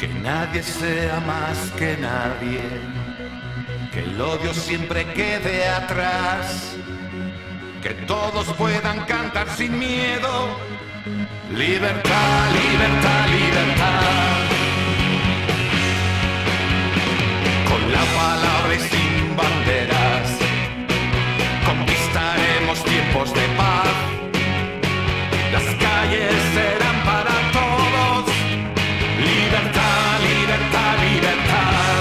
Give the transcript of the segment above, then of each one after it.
Que nadie sea más que nadie, que el odio siempre quede atrás, que todos puedan cantar sin miedo. Libertad, libertad, libertad. Con la palabra y sin banderas conquistaremos tiempos de paz. Las calles serán para todos. Libertad, libertad, libertad.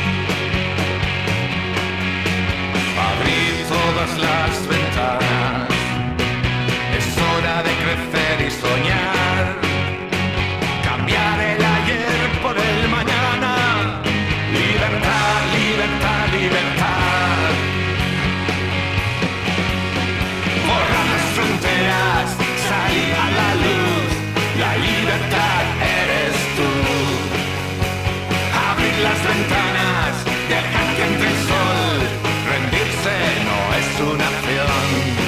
Abrir todas las ventanas. Es hora de crecer y soñar. Cambiar el ayer por el mañana. Libertad, libertad, libertad. Borrar las fronteras, salir a la luz. La libertad eres tú. Abrir las ventanas, dejar que entre el sol. Rendirse no es una opción.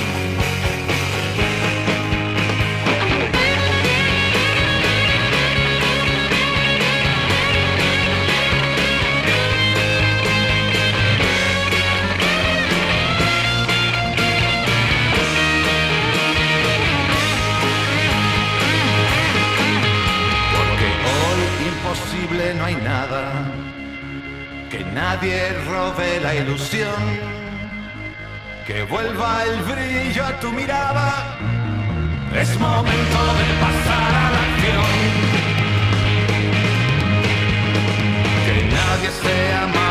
Imposible no hay nada, que nadie robe la ilusión, que vuelva el brillo a tu mirada. Es momento de pasar a la acción. Que nadie sea más